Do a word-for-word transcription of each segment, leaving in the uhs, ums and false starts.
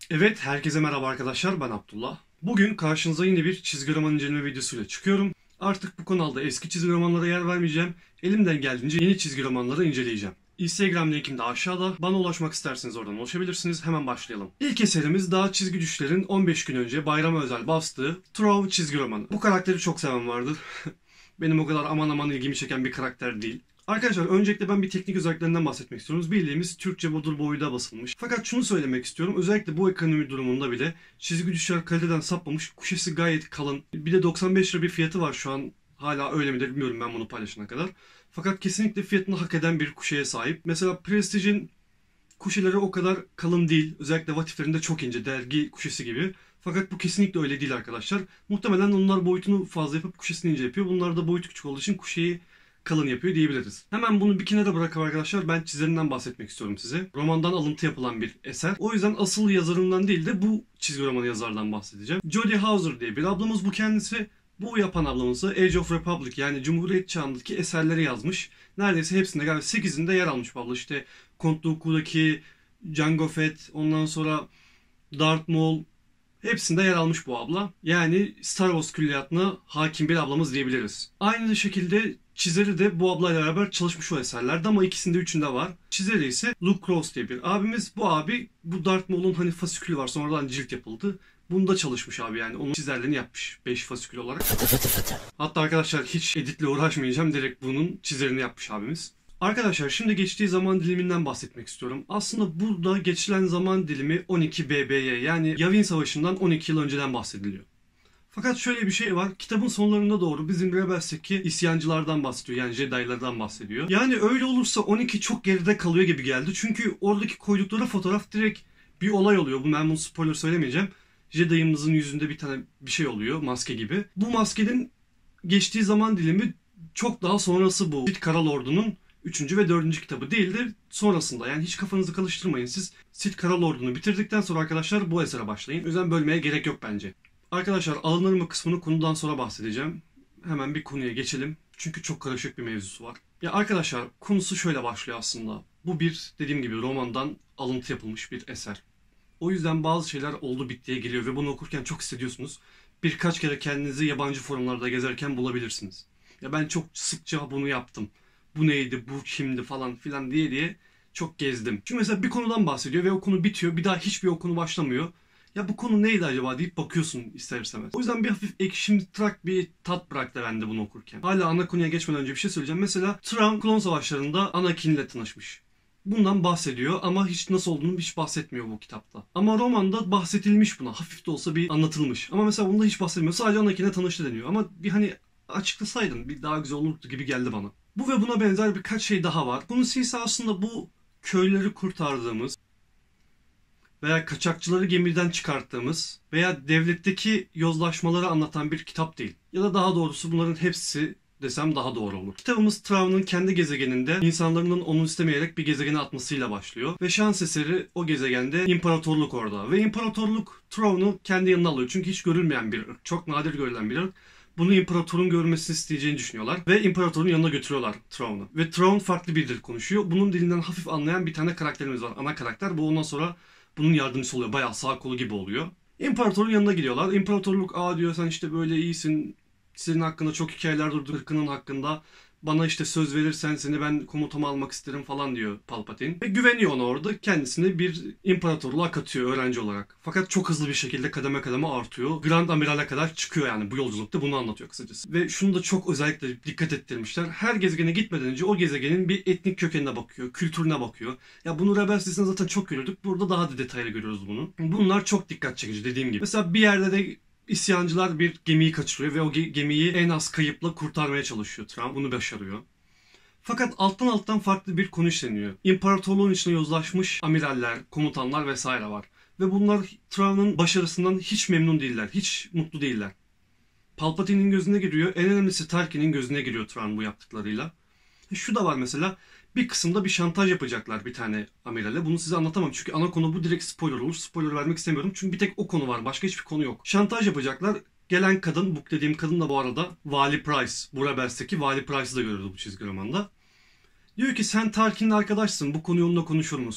Evet, herkese merhaba arkadaşlar, ben Abdullah. Bugün karşınıza yine bir çizgi roman inceleme videosuyla çıkıyorum. Artık bu kanalda eski çizgi romanlara yer vermeyeceğim. Elimden geldiğince yeni çizgi romanları inceleyeceğim. Instagram linkim de aşağıda. Bana ulaşmak isterseniz oradan ulaşabilirsiniz. Hemen başlayalım. İlk eserimiz daha çizgi düşlerin on beş gün önce bayrama özel bastığı Trove çizgi romanı. Bu karakteri çok seven vardır. Benim o kadar aman aman ilgimi çeken bir karakter değil. Arkadaşlar öncelikle ben bir teknik özelliklerinden bahsetmek istiyorum. Bildiğimiz Türkçe bodur boyuda basılmış. Fakat şunu söylemek istiyorum. Özellikle bu ekonomi durumunda bile çizgi düşler kaliteden sapmamış. Kuşesi gayet kalın. Bir de doksan beş lira bir fiyatı var şu an. Hala öyle midir bilmiyorum ben bunu paylaşana kadar. Fakat kesinlikle fiyatını hak eden bir kuşeye sahip. Mesela Prestige'in kuşeleri o kadar kalın değil. Özellikle vatiflerinde çok ince. Dergi kuşesi gibi. Fakat bu kesinlikle öyle değil arkadaşlar. Muhtemelen onlar boyutunu fazla yapıp kuşesini ince yapıyor. Bunlar da boyutu küçük olduğu için kuşeyi kalın yapıyor diyebiliriz. Hemen bunu bir kenara bırakıp arkadaşlar ben çizerinden bahsetmek istiyorum size. Romandan alıntı yapılan bir eser. O yüzden asıl yazarından değil de bu çizgi romanı yazardan bahsedeceğim. Jodie Hauser diye bir ablamız bu kendisi. Bu yapan ablamız da Age of Republic yani Cumhuriyet çağındaki eserleri yazmış. Neredeyse hepsinde galiba sekizinde yer almış bu abla. İşte Count Dooku'daki Jango Fett, ondan sonra Darth Maul, hepsinde yer almış bu abla. Yani Star Wars külliyatına hakim bir ablamız diyebiliriz. Aynı şekilde çizeri de bu ablayla beraber çalışmış o eserlerde ama ikisinde üçünde var. Çizeri ise Luke Cross diye bir abimiz. Bu abi bu Darth Maul'un hani fasikülü var sonradan cilt yapıldı. Bunda çalışmış abi yani onun çizerlerini yapmış beş fasikül olarak. Hatta arkadaşlar hiç editle uğraşmayacağım, direkt bunun çizerini yapmış abimiz. Arkadaşlar şimdi geçtiği zaman diliminden bahsetmek istiyorum. Aslında burada geçilen zaman dilimi on iki B B'ye yani Yavin Savaşı'ndan on iki yıl önceden bahsediliyor. Fakat şöyle bir şey var. Kitabın sonlarına doğru bizim Rebels'teki isyancılardan bahsediyor. Yani Jedi'lardan bahsediyor. Yani öyle olursa on iki çok geride kalıyor gibi geldi. Çünkü oradaki koydukları fotoğraf direkt bir olay oluyor. Bu ben bunu spoiler söylemeyeceğim. Jedi'ımızın yüzünde bir tane bir şey oluyor. Maske gibi. Bu maskenin geçtiği zaman dilimi çok daha sonrası bu. Sith Kara Lordu'nun üçüncü ve dördüncü kitabı değildir. Sonrasında yani hiç kafanızı karıştırmayın siz. Sith Kara Lordu'nu bitirdikten sonra arkadaşlar bu esere başlayın. O yüzden bölmeye gerek yok bence. Arkadaşlar alınır mı kısmını konudan sonra bahsedeceğim. Hemen bir konuya geçelim. Çünkü çok karışık bir mevzusu var. Ya arkadaşlar konusu şöyle başlıyor aslında. Bu bir dediğim gibi romandan alıntı yapılmış bir eser. O yüzden bazı şeyler oldu bittiye geliyor ve bunu okurken çok hissediyorsunuz. Birkaç kere kendinizi yabancı forumlarda gezerken bulabilirsiniz. Ya ben çok sıkça bunu yaptım. Bu neydi, bu kimdi falan filan diye diye çok gezdim. Çünkü mesela bir konudan bahsediyor ve o konu bitiyor. Bir daha hiçbir o konu başlamıyor. Ya bu konu neydi acaba deyip bakıyorsun ister istemez. O yüzden bir hafif ekşimtırak bir tat bıraktı bende bunu okurken. Hala ana konuya geçmeden önce bir şey söyleyeceğim. Mesela Thrawn Klon Savaşları'nda Anakin'le tanışmış. Bundan bahsediyor ama hiç nasıl olduğunu hiç bahsetmiyor bu kitapta. Ama romanda bahsedilmiş buna. Hafif de olsa bir anlatılmış. Ama mesela bunda hiç bahsedilmiyor. Sadece Anakin'le tanıştı deniyor. Ama bir hani açıklasaydın bir daha güzel olurdu gibi geldi bana. Bu ve buna benzer birkaç şey daha var. Konusu ise aslında bu köyleri kurtardığımız veya kaçakçıları gemiden çıkarttığımız veya devletteki yozlaşmaları anlatan bir kitap değil. Ya da daha doğrusu bunların hepsi desem daha doğru olur. Kitabımız Thrawn'ın kendi gezegeninde insanların onu istemeyerek bir gezegene atmasıyla başlıyor. Ve şans eseri o gezegende imparatorluk orada. Ve imparatorluk Thrawn'u kendi yanına alıyor. Çünkü hiç görülmeyen bir ırk. Çok nadir görülen bir ırk. Bunu imparatorun görmesini isteyeceğini düşünüyorlar. Ve imparatorun yanına götürüyorlar Thrawn'u. Ve Thrawn farklı bir dil konuşuyor. Bunun dilinden hafif anlayan bir tane karakterimiz var. Ana karakter. Bu ondan sonra bunun yardımcısı oluyor. Bayağı sağ kolu gibi oluyor. İmparatorun yanına gidiyorlar. İmparatorluk aa diyor sen işte böyle iyisin. Senin hakkında çok hikayeler durdu. Irkının hakkında. Bana işte söz verirsen seni ben komutama almak isterim falan diyor Palpatine. Ve güveniyor ona orada. Kendisini bir imparatorluğa katıyor öğrenci olarak. Fakat çok hızlı bir şekilde kademe kademe artıyor. Grand Amiral'e kadar çıkıyor yani bu yolculukta. Bunu anlatıyor kısacası. Ve şunu da çok özellikle dikkat ettirmişler. Her gezegene gitmeden önce o gezegenin bir etnik kökenine bakıyor. Kültürüne bakıyor. Ya bunu Rebels dizisinde zaten çok görüyorduk. Burada daha da detaylı görüyoruz bunu. Bunlar çok dikkat çekici dediğim gibi. Mesela bir yerde de İsyancılar bir gemiyi kaçırıyor ve o gemiyi en az kayıpla kurtarmaya çalışıyor Thrawn. Bunu başarıyor. Fakat alttan alttan farklı bir konu işleniyor. İmparatorluğun içine yozlaşmış amiraller, komutanlar vesaire var. Ve bunlar Thrawn'ın başarısından hiç memnun değiller. Hiç mutlu değiller. Palpatine'in gözüne giriyor. En önemlisi Tarkin'in gözüne giriyor Thrawn bu yaptıklarıyla. Şu da var mesela. Bir kısımda bir şantaj yapacaklar bir tane amirale. Bunu size anlatamam çünkü ana konu bu, direkt spoiler olur. Spoiler vermek istemiyorum çünkü bir tek o konu var. Başka hiçbir konu yok. Şantaj yapacaklar. Gelen kadın, bu dediğim kadın da bu arada Vali Price. Bu Rebels'teki Vali Price'ı da görüyoruz bu çizgi romanda. Diyor ki sen Tarkin'le arkadaşsın. Bu konuyu onunla konuşur musun?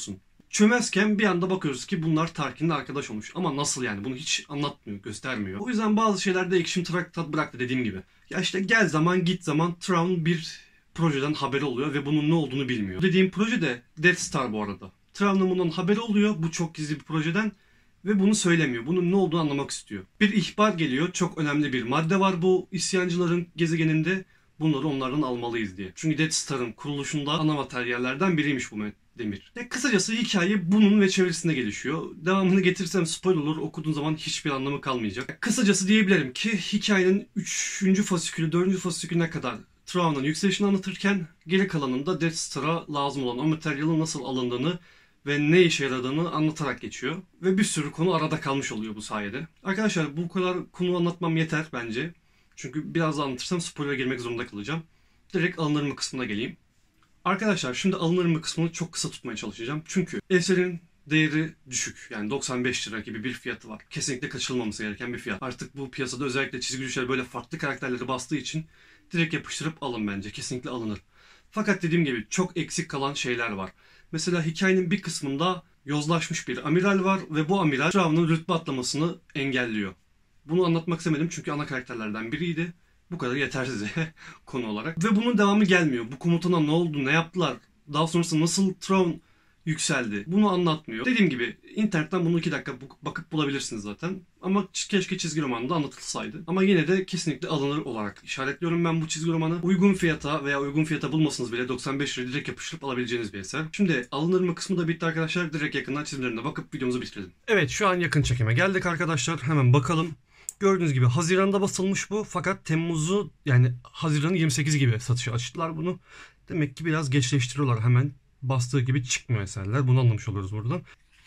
çömezken bir anda bakıyoruz ki bunlar Tarkin'le arkadaş olmuş. Ama nasıl yani? Bunu hiç anlatmıyor, göstermiyor. O yüzden bazı şeylerde ekşim tat bıraktı dediğim gibi. Ya işte gel zaman git zaman Thrawn bir projeden haberi oluyor ve bunun ne olduğunu bilmiyor. Dediğim proje de Death Star bu arada. Thrawn'un bundan haberi oluyor bu çok gizli bir projeden ve bunu söylemiyor. Bunun ne olduğunu anlamak istiyor. Bir ihbar geliyor. Çok önemli bir madde var bu isyancıların gezegeninde. Bunları onlardan almalıyız diye. Çünkü Death Star'ın kuruluşunda ana materyallerden biriymiş bu demir. Ya kısacası hikaye bunun ve çevresinde gelişiyor. Devamını getirsem spoiler olur, okuduğun zaman hiçbir anlamı kalmayacak. Ya kısacası diyebilirim ki hikayenin üçüncü fasikülü, dördüncü fasikülüne kadar Thrawn'un yükselişini anlatırken geri kalanında Death Star'a lazım olan o materyalin nasıl alındığını ve ne işe yaradığını anlatarak geçiyor. Ve bir sürü konu arada kalmış oluyor bu sayede. Arkadaşlar bu kadar konu anlatmam yeter bence. Çünkü biraz daha anlatırsam spoiler'a girmek zorunda kalacağım. Direkt alınır mı kısmına geleyim. Arkadaşlar şimdi alınır mı kısmını çok kısa tutmaya çalışacağım. Çünkü eserin değeri düşük. Yani doksan beş lira gibi bir fiyatı var. Kesinlikle kaçırılmaması gereken bir fiyat. Artık bu piyasada özellikle çizgi düşler böyle farklı karakterleri bastığı için direkt yapıştırıp alın bence. Kesinlikle alınır. Fakat dediğim gibi çok eksik kalan şeyler var. Mesela hikayenin bir kısmında yozlaşmış bir amiral var ve bu amiral Thrawn'un rütbe atlamasını engelliyor. Bunu anlatmak istemedim çünkü ana karakterlerden biriydi. Bu kadar yetersiz konu olarak. Ve bunun devamı gelmiyor. Bu komutana ne oldu, ne yaptılar? Daha sonrasında nasıl Thrawn yükseldi? Bunu anlatmıyor. Dediğim gibi internetten bunu iki dakika bakıp bulabilirsiniz zaten. Ama keşke çizgi romanında anlatılsaydı. Ama yine de kesinlikle alınır olarak işaretliyorum ben bu çizgi romanı. Uygun fiyata veya uygun fiyata bulmasanız bile doksan beş liraya direkt yapıştırıp alabileceğiniz bir eser. Şimdi alınır mı kısmı da bitti arkadaşlar. Direkt yakından çizimlerine bakıp videomuzu bitirelim. Evet, şu an yakın çekime geldik arkadaşlar. Hemen bakalım. Gördüğünüz gibi Haziran'da basılmış bu. Fakat Temmuz'u yani Haziran'ın yirmi sekizi gibi satışa açtılar bunu. Demek ki biraz geçleştiriyorlar. Hemen bastığı gibi çıkmıyor eserler. Bunu anlamış oluyoruz buradan.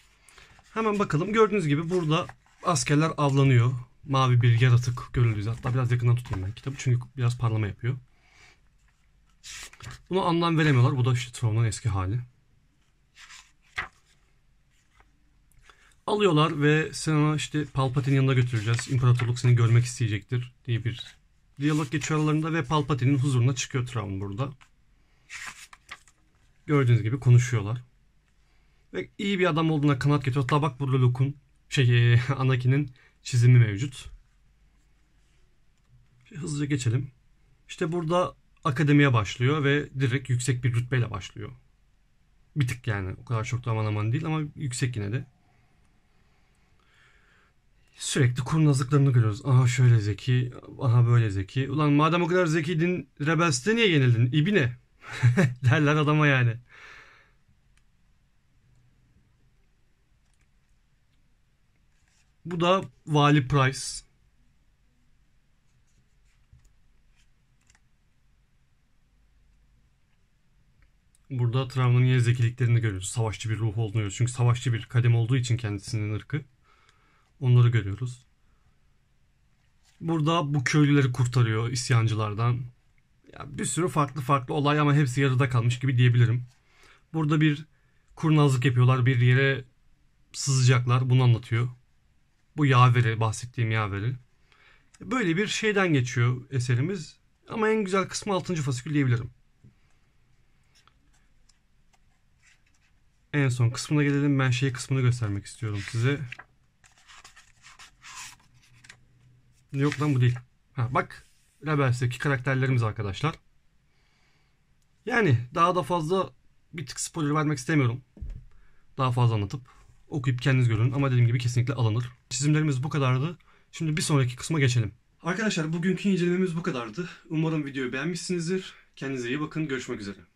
Hemen bakalım. Gördüğünüz gibi burada askerler avlanıyor. Mavi bir yaratık görüldüğü. Hatta biraz yakından tutayım ben kitabı. Çünkü biraz parlama yapıyor. Buna anlam veremiyorlar. Bu da işte Thrawn'un eski hali. Alıyorlar ve sana işte Palpatine'in yanına götüreceğiz. İmparatorluk seni görmek isteyecektir diye bir diyalog geçiyor aralarında ve Palpatine'in huzuruna çıkıyor Thrawn burada. Gördüğünüz gibi konuşuyorlar. Ve iyi bir adam olduğuna kanat getiriyor. Hatta bak burada Luke'un şey Anakin'in çizimi mevcut. Şimdi hızlıca geçelim. İşte burada akademiye başlıyor ve direkt yüksek bir rütbeyle başlıyor. Bir tık yani. O kadar çok da aman aman değil ama yüksek yine de. Sürekli kurnazlıklarını görüyoruz. Aha şöyle zeki, aha böyle zeki. Ulan madem o kadar zekiydin, Rebels'te niye yenildin? İbine. Derler adama yani. Bu da Vali Price. Burada Thrawn'un yine zekiliklerini görüyoruz. Savaşçı bir ruh olduğunu görüyoruz. Çünkü savaşçı bir kadem olduğu için kendisinin ırkı. Onları görüyoruz. Burada bu köylüleri kurtarıyor isyancılardan. Ya bir sürü farklı farklı olay ama hepsi yarıda kalmış gibi diyebilirim. Burada bir kurnazlık yapıyorlar. Bir yere sızacaklar. Bunu anlatıyor. Bu yaveri, bahsettiğim yaveri. Böyle bir şeyden geçiyor eserimiz. Ama en güzel kısmı altıncı fasikül diyebilirim. En son kısmına gelelim. Ben şey kısmını göstermek istiyorum size. Yok lan bu değil. Ha, bak. Rebels'teki karakterlerimiz arkadaşlar. Yani daha da fazla bir tık spoiler vermek istemiyorum. Daha fazla anlatıp okuyup kendiniz görün. Ama dediğim gibi kesinlikle alınır. Çizimlerimiz bu kadardı. Şimdi bir sonraki kısma geçelim. Arkadaşlar bugünkü incelememiz bu kadardı. Umarım videoyu beğenmişsinizdir. Kendinize iyi bakın. Görüşmek üzere.